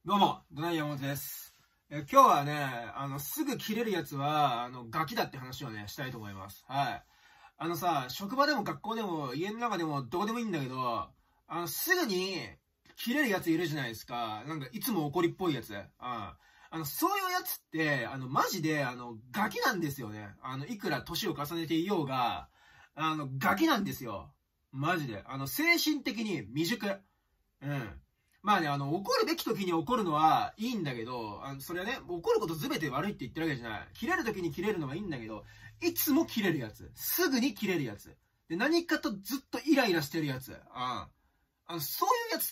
どうも、ドナイ山本です。今日はね、すぐ切れるやつは、ガキだって話をね、したいと思います。はい。職場でも学校でも、家の中でも、どこでもいいんだけど、すぐに、切れるやついるじゃないですか。なんか、いつも怒りっぽいやつ。そういうやつって、マジで、ガキなんですよね。いくら年を重ねていようが、ガキなんですよ。マジで。精神的に未熟。うん。まあね、怒るべき時に怒るのはいいんだけど、それはね、怒ること全て悪いって言ってるわけじゃない。切れる時に切れるのはいいんだけど、いつも切れるやつ。すぐに切れるやつ。で、何かとずっとイライラしてるやつ。そういうやつって、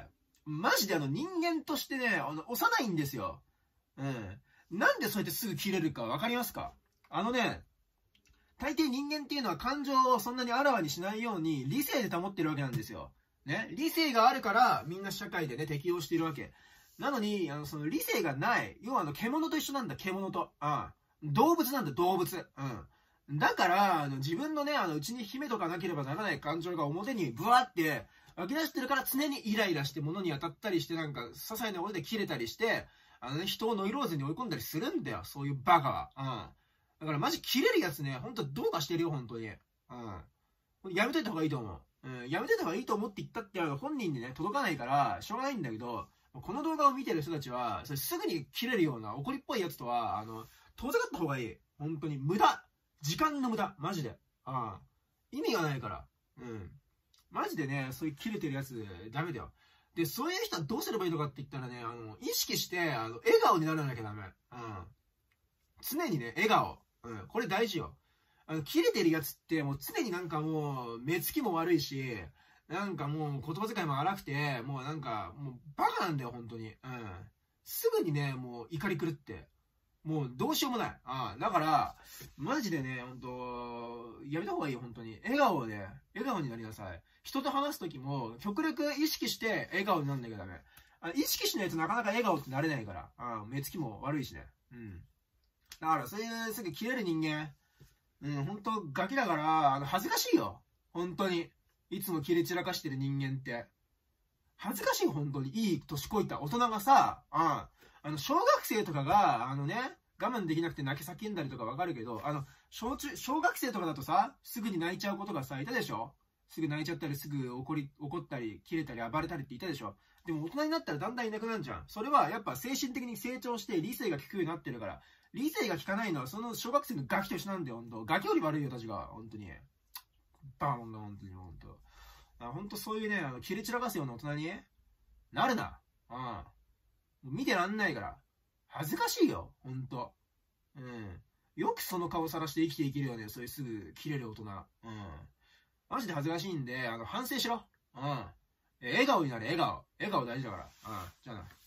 マジで人間としてね、幼いんですよ。うん。なんでそうやってすぐ切れるかわかりますか？大抵人間っていうのは感情をそんなにあらわにしないように理性で保ってるわけなんですよ。ね、理性があるからみんな社会でね適応しているわけ。なのにその理性がない、要は獣と一緒なんだ。獣と、動物なんだ。動物。だから自分のね内に秘めとかなければならない感情が表にブワーって湧き出してるから、常にイライラして物に当たったりして、なんか些細なことで切れたりして、人をノイローゼに追い込んだりするんだよ、そういうバカは。だからマジ切れるやつね、ほんとどうかしてるよ、本当に。やめといた方がいいと思う。やめといた方がいいと思って言ったって本人にね、届かないから、しょうがないんだけど、この動画を見てる人たちは、それすぐに切れるような怒りっぽいやつとは、遠ざかった方がいい。本当に。無駄。時間の無駄。マジで。意味がないから。マジでね、そういう切れてるやつ、ダメだよ。で、そういう人はどうすればいいのかって言ったらね、意識して、笑顔にならなきゃダメ。常にね、笑顔。これ大事よ。切れてるやつってもう常になんかもう目つきも悪いし、なんかもう言葉遣いも荒くて、もうなんかもうバカなんだよ、本当に。すぐにね、もう怒り狂って。もうどうしようもない。だから、マジでね、本当やめた方がいいよ、本当に。笑顔で、笑顔になりなさい。人と話すときも、極力意識して笑顔になんなきゃダメ。意識しないとなかなか笑顔ってなれないから。目つきも悪いしね。だから、そういうすぐ切れる人間、本当ガキだから、恥ずかしいよ。本当に。いつも切れ散らかしてる人間って。恥ずかしいよ、本当に。いい年こいた大人がさ、小学生とかが、我慢できなくて泣き叫んだりとかわかるけど、小学生とかだとさ、すぐに泣いちゃうことがさ、いたでしょ？すぐ泣いちゃったり、すぐ怒ったり、切れたり、暴れたりっていたでしょ？でも大人になったらだんだんいなくなるじゃん。それはやっぱ精神的に成長して理性が効くようになってるから。理性が効かないのはその小学生のガキと一緒なんだよ、ほんと。ガキより悪いよ、たちが。ほんとに。バーモンだ、ほんとに、ほんと。ほんとそういうね、切れ散らかすような大人になるな。もう見てらんないから。恥ずかしいよ、ほんと。よくその顔さらして生きていけるよね、そういうすぐ切れる大人。マジで恥ずかしいんで、反省しろ。笑顔になれ、笑顔。笑顔大事だから。じゃあな。